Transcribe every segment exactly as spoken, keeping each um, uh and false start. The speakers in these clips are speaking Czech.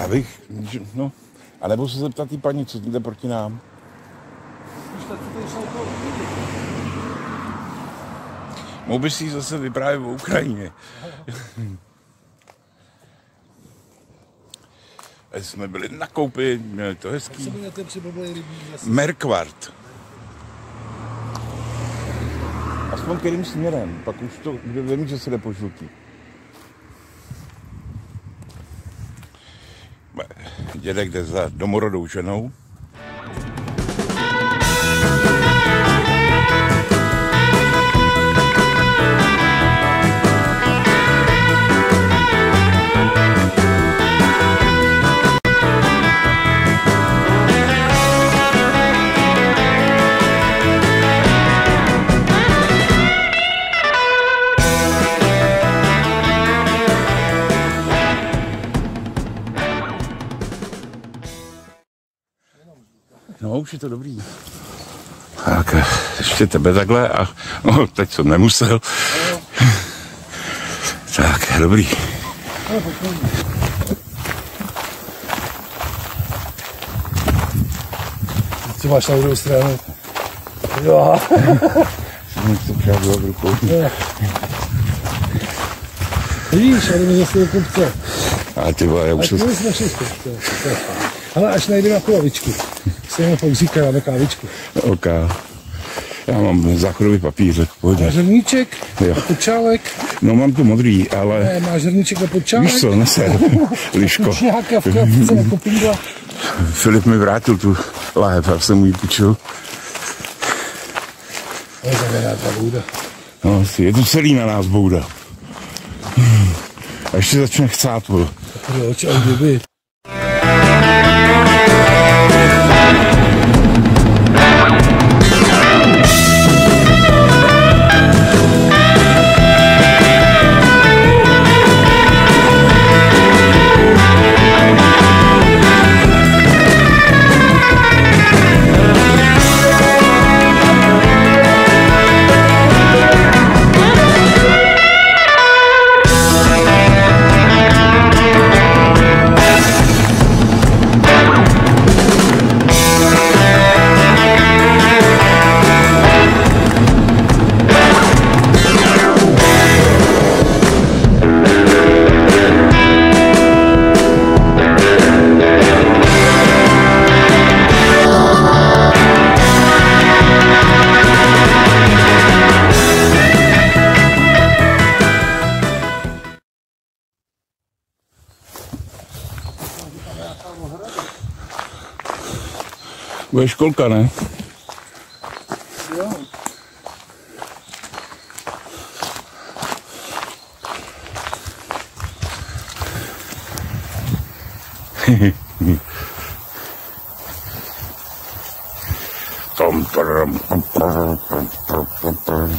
Já bych, no, a nebo se zeptat tý paní, co jde proti nám. Mohl bys si zase vyprávět o Ukrajině. Jsme byli na koupi, měli to hezký. Merkvart. Aspoň kterým směrem, pak už to, vím, že se jde po žlutý. Dědek jde za domorodou ženou. No, už je to dobrý. Tak, ještě tebe takhle a no, teď jsem nemusel. Tak, dobrý. Co máš na druhou stranu? Jo. Jsem to přáděl v rukou. Vidíš, ale mi zase do kopce. A ty vole, já už jsem... jsme šli z kopce. Ale až najdeme na lavičky. Stejně pak říkáme kávičku. Ok. Já mám záchodový papír, tak pojď. Máš hrníček a počálek? No mám to modrý, ale... Ne, máš hrníček a počálek? Víš co, neser, liško. Kučňáka v kapce jako pídla. Filip mi vrátil tu láhev, já jsem mu ji půjčil. To je znamená ta bouda. No, je to celý na nás bouda. A ještě začne chcát, vole. Takové oči a kdyby. Bude školka, ne? Jo. Tom, tom, tom, tom, tom, tom, tom.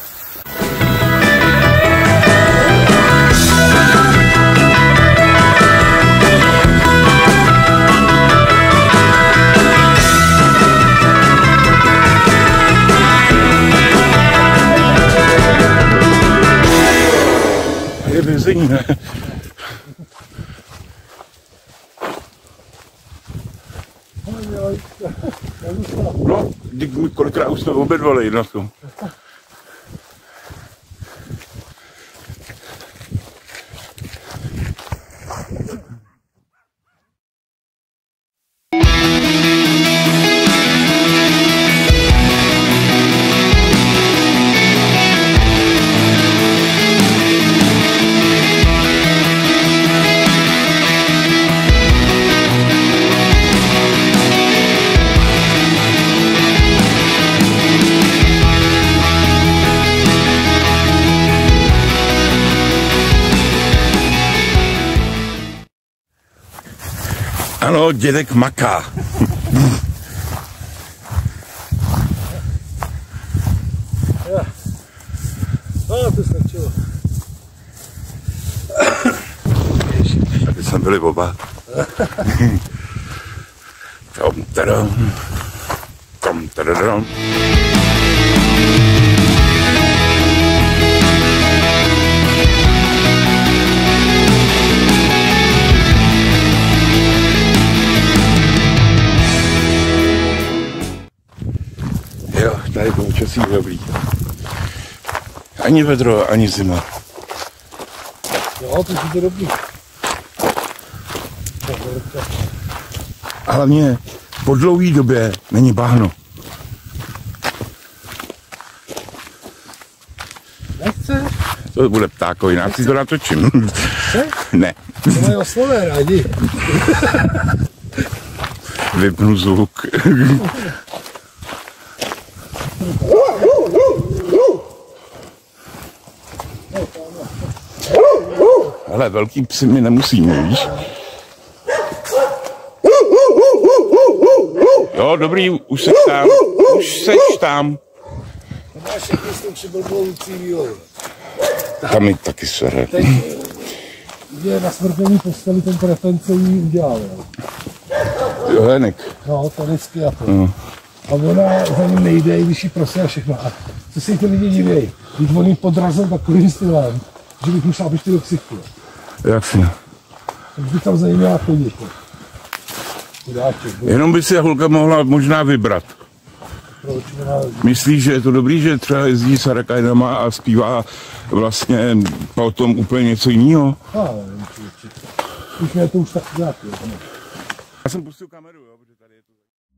Je vězení, ne? No, kolikrát už jsme obědvali na tom. Ano, dědek maká. No, to stačilo. Tady jsme byli oba. Tom, tadam. Tom, tadam. dobrý. Ani vedro, ani zima. Jo, to je dobrý. A hlavně po dlouhé době není bahno. Nechce? To bude ptákový, já si to natočím. Chce? Ne. To mají oslové rádi. Vypnu zvuk. Ale velký psy mi nemusíme, víš? Jo, dobrý, už seš tam, už seš tam. To máš všechny s tím přiblbloucí výlovou. Tam mi taky sere. Teď je na smrtelný posteli ten prefence jí udělal. Jo, Henek. No, to vždycky a to. No. A ona za ním nejde, i když jí prosí a všechno. A co si ty lidi divějí? Když on jí podrazil takovým stylem, že bych musel být do ksichtu. Jasně. Tak by tam za ním měla chodit. Jenom by si holka mohla možná vybrat. Proč? Myslíš, že je to dobrý, že třeba jezdí s Harakajnama a zpívá vlastně potom úplně něco jiného? Já nevím, určitě. Už mě to už tak dělat. Já jsem pustil kameru, jo, protože tady je to...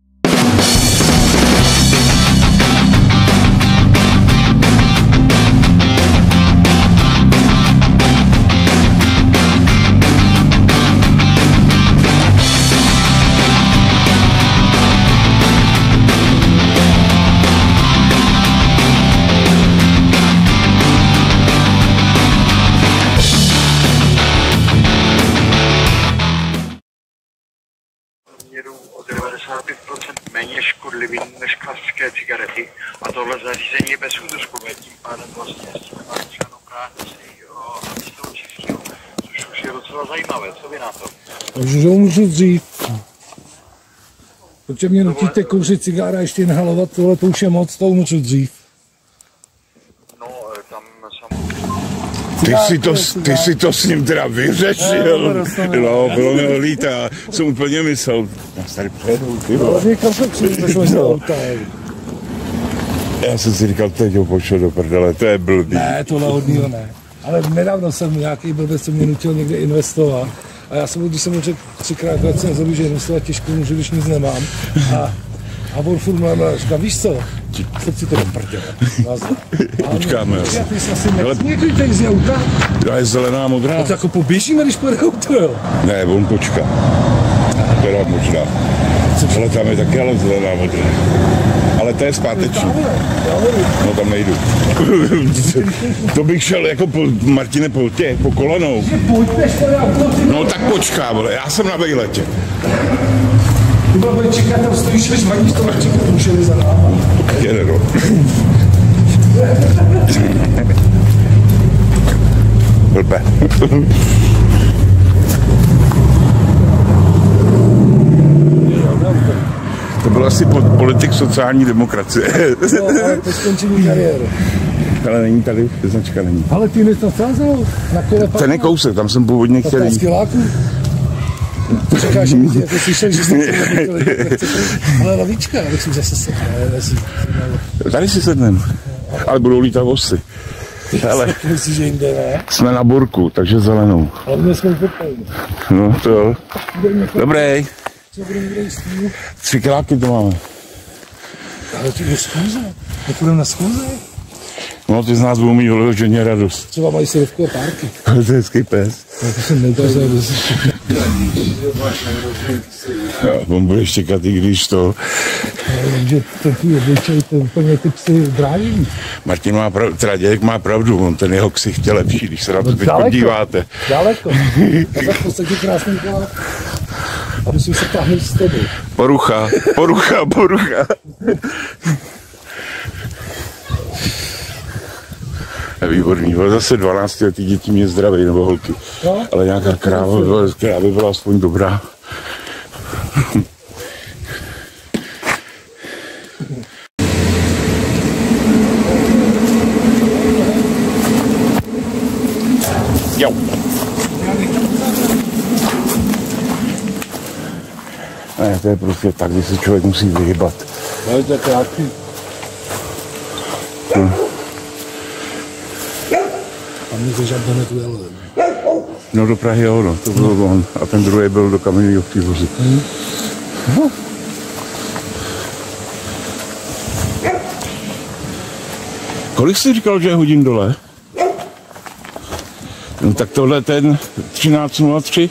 o devadesát pět procent méně škodlivý než klasické cigarety a tohle zařízení je bez údržkové, tím pádem vlastně s tím nemá žádnou práci a s tou čistou, což už je docela zajímavé, co vy na to? Takže že ho můžu dřív. Protože mě nutíte kouřit cigára a ještě inhalovat, tohle to už je moc, to můžu dřív. No, tam samozřejmě... Ty si, to, ty si to s ním teda vyřešil. No, bylo mi ho líta. Jsem úplně myslel. Já se tady přejdu, ty vole. Ale někam se přišlo z auta. Já jsem si říkal, teď ho pošel do prdele, to je blbý. Ne, tohle hodnýho ne. Ale nedávno jsem nějaký blbec, co mě nutil někde investovat. A já jsem, když jsem mu řekl třikrát v roce, že investovat těžko můžu, když nic nemám. A, a on furt mluvil, říkal, víš co? Teď si to do prdele. Počkáme. Ty jsi asi neklikli z auta. Já je zelená, modrá. A to jako poběžíme, když pojede auto, jo? Ne, on počká. Teda možná. Ale tam je taky ale zelená, modrá. Ale to je zpáteční. No tam nejdu. To bych šel jako po Martine po tě, po kolonou. No tak počká, vole, já jsem na vejletě. Ty bude čekat, tam stojíš, než maníš to Martinu, můželi za náma. Tak jede, no. Blbe. To byl asi politik sociální demokracie. No, ale po skončení kariéry. Ale není tady, značka není. Ale ty mi to vcházel na kole Ten je kousek, tam jsem původně chtěl jít. To říkáš, že mě jako slyšel, že jsem to ale lavička, abych si zase sedl. Tady si sednem, ale budou lítat vosy. Ale myslíš, že jinde ne? Jsme na burku, takže zelenou. Ale my jsme vypojili. No to jo. Dobrý. Co budeme kde jíst? Tři kiláky to máme. Ale ty je schůze. Nepůjdeme na schůze? No ty z nás budou mít vyloženě radost. Třeba mají sirovkové párky. To je hezký pes. To jsem neukázal. On bude štěkat, i když to... Takže ten tvůj obličej, to úplně ty psy dráví. Martin má pravdu, teda dědek má pravdu, on ten jeho ksicht je lepší, když se na to teď podíváte. Daleko. To je v podstatě krásný kolák. A musím se táhnout z tebe. Porucha, porucha, porucha. Výborný, ale zase dvanáctiletý děti mě zdraví, nebo holky. No? Ale nějaká kráva, která by byla aspoň dobrá. Jo. Ne, to je prostě tak, když se člověk musí vyhybat. Ale to je krátký. A mě ze Žabna ujelo. No do Prahy jo, no, to byl no. on. A ten druhý byl do Kamenného Přívozu. Hmm. No. Kolik jsi říkal, že je hodin dole? No tak tohle ten třináct nula tři.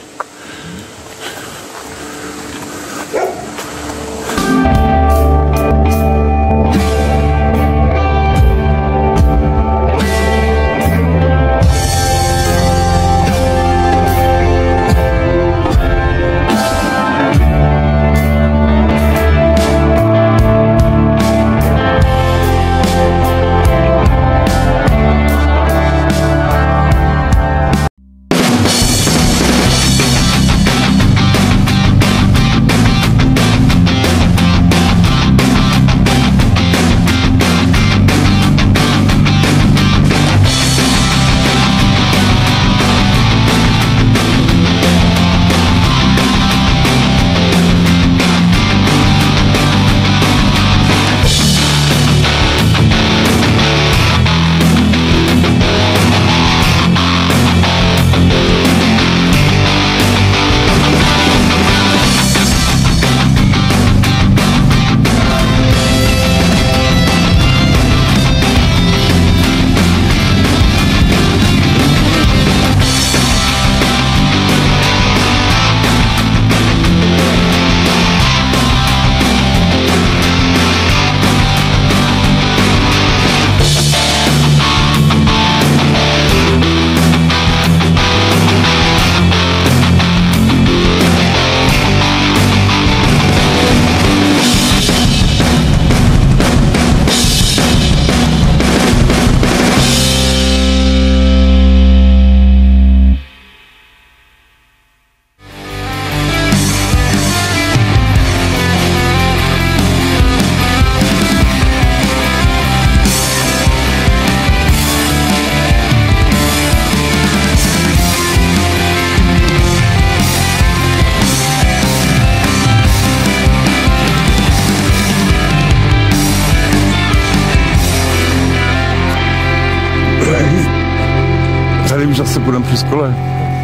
Tady už zase budeme při skole.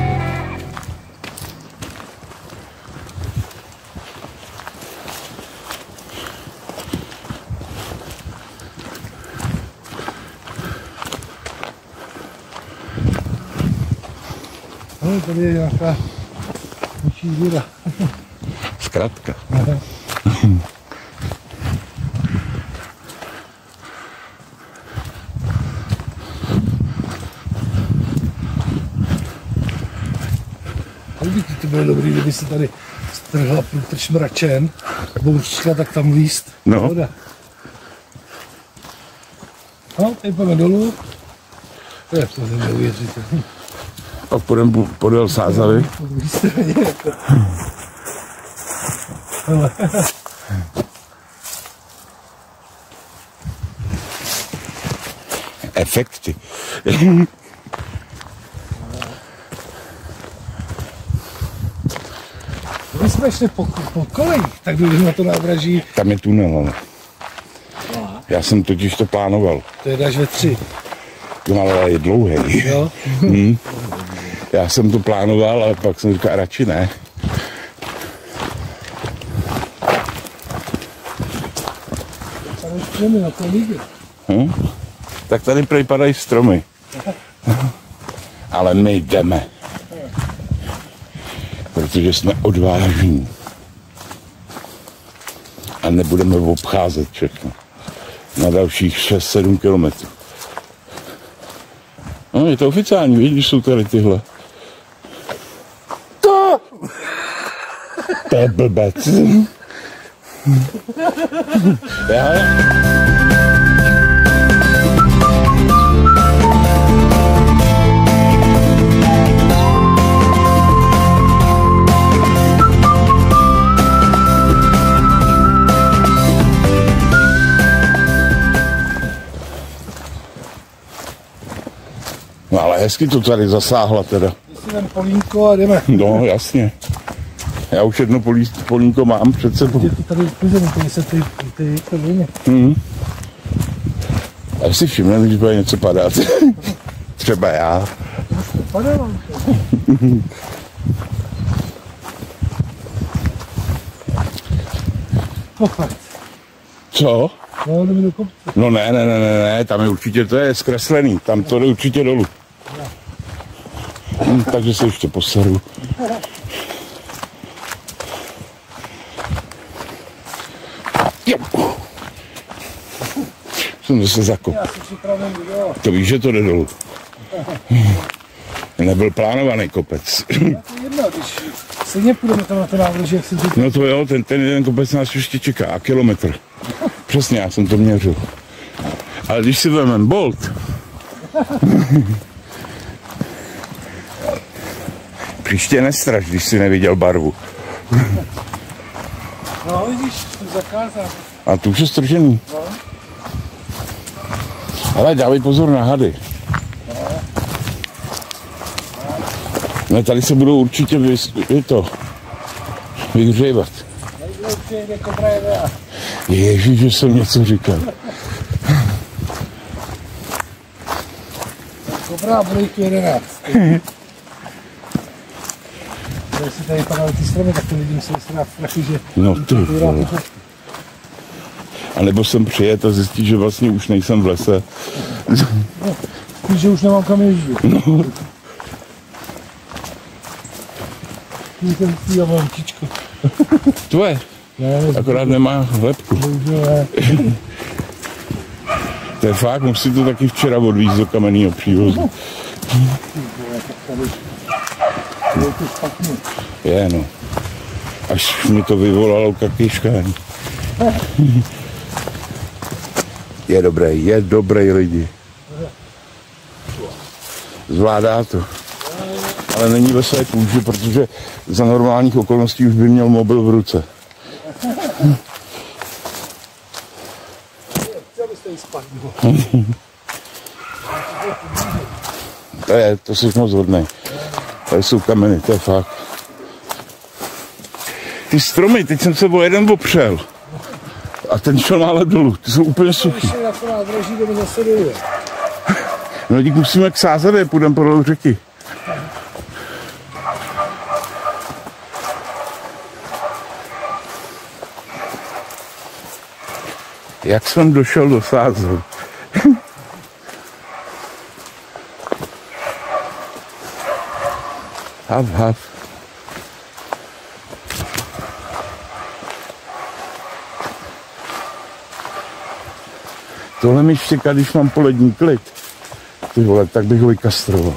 No, tady je nějaká větší díra. Zkrátka. Kdyby to bylo dobrý, kdyby se tady strhla průtrž mračen, bouřička, tak tam líst. No. Voda. No, tady půjdeme dolů. To je to neuvěřitelné. A půjdeme podél Sázavy. Po druhé straně. Efekty. My jsme šli po, po kolejích, tak byli na to nádraží. Tam je tunel, ale. Já jsem totiž to plánoval. To je až ve tři. No, ale je dlouhý. Jo? Hmm. Já jsem to plánoval, ale pak jsem říkal, radši ne. Tady už přijeme na to líbí. Hm? Tak tady prej padají stromy. Ale my jdeme. Protože jsme odvážní. A nebudeme obcházet všechno. Na dalších šest sedm kilometrů. No, je to oficiální, vidíš, jsou tady tyhle. To! To je blbec. Já... No ale hezky to tady zasáhla teda. Si jdem polínko a jdeme. No jasně. Já už jedno polí, polínko mám před sebou. Je to tady uklizený, tady se ty, ty první. Mm. A si všimne, když bude něco padat. Třeba já. Pane vám to. Pochať. Co? No, jdeme do kopce. No ne, ne, ne, ne, ne, tam je určitě, to je zkreslený, tam to jde určitě dolů. Hm, takže se ještě poseru. Jo. Jsem zase zakop. Já si připravím video. To víš, že to jde dolů. Nebyl plánovaný kopec. To je jedno, když stejně půjdeme tam na ten návrh, jak jsem říkal. No to jo, ten, ten jeden kopec nás ještě čeká, a kilometr. Přesně, já jsem to měřil. Ale když si vezmeme Bolt, příště nestraš, když jsi neviděl barvu. No vidíš, tu zakázal. A tu už je stržený. No. Ale dávej pozor na hady. No tady se budou určitě vys, je to, vyhřívat. Tady určitě jde kobra jede. Ježíš, že jsem něco říkal. Kobra bude jich jedenáct. Když si tady padaly ty stromy, tak to vidím se strach strachy, že... No ty vole. A nebo jsem přijet a zjistit, že vlastně už nejsem v lese. No, spíš, že už nemám kam jezdit. No. Ten já mám čičko. Tvoje, akorát nemá lepku. To je fakt, musí to taky včera odvízt do kamenného přívozu. Je no. Až mi to vyvolalo kakyškání. Je dobrý, je dobrý lidi. Zvládá to. Ale není ve své kůži, protože za normálních okolností už by měl mobil v ruce. To je, to jsi moc hodnej. Tady jsou kameny, to je fakt. Ty stromy, teď jsem se o jeden opřel. A ten šel nále dolů, ty jsou úplně suchý. No dík musíme k Sázavě, půjdeme podle řeky. Jak jsem došel do Sázavy? Hav, hav. Tohle mi štěká, když mám polední klid. Ty vole, tak bych ho vykastroval.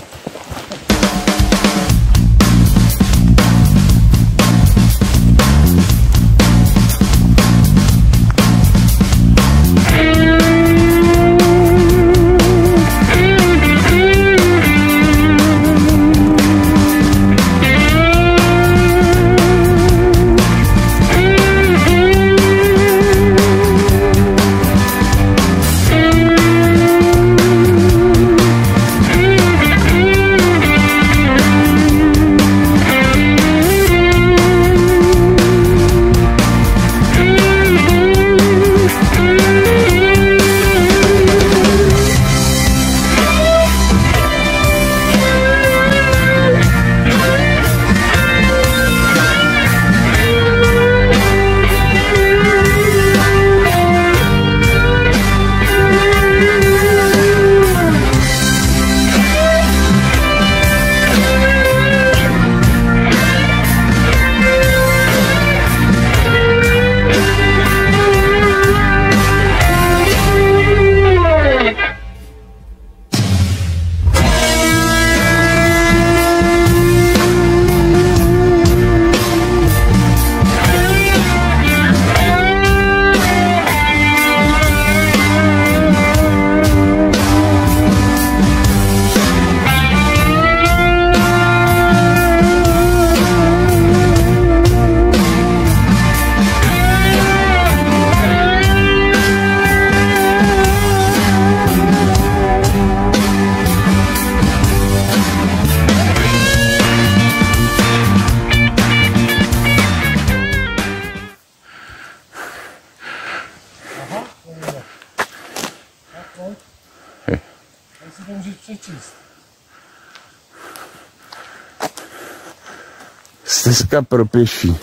Stezka pro pěší.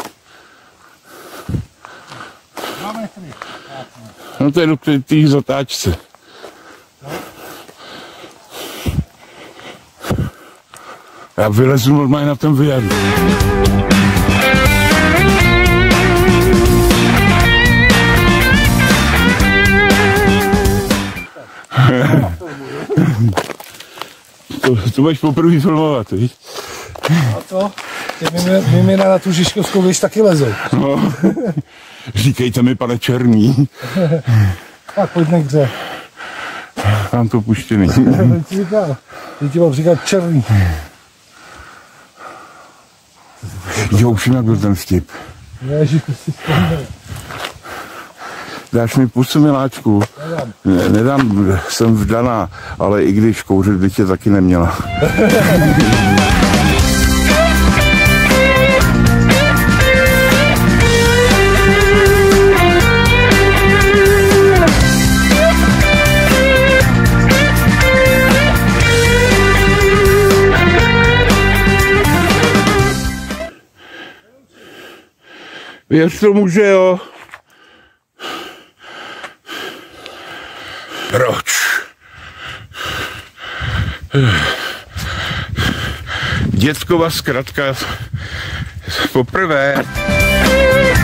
No to je do té zatáčce. Já vylezu normálně na ten vyjadu. to, to budeš poprvé filmovat, víš? A co? Ty mimina na tu Žižkovskou věž taky lezou. No. Říkejte mi, pane Černý. Tak pojďme k hře. Mám to puštěný. Teď ti říkal, teď ti mám říkat Černý. Jo, už jim jak byl ten vtip. Ježiš, to si vzpomněl. Dáš mi pusu, miláčku? Nedám. Ne, nedám, jsem vdaná, ale i když kouřit by tě taky neměla. Věř tomu, že jo. Proč? Dětkova zkratka poprvé.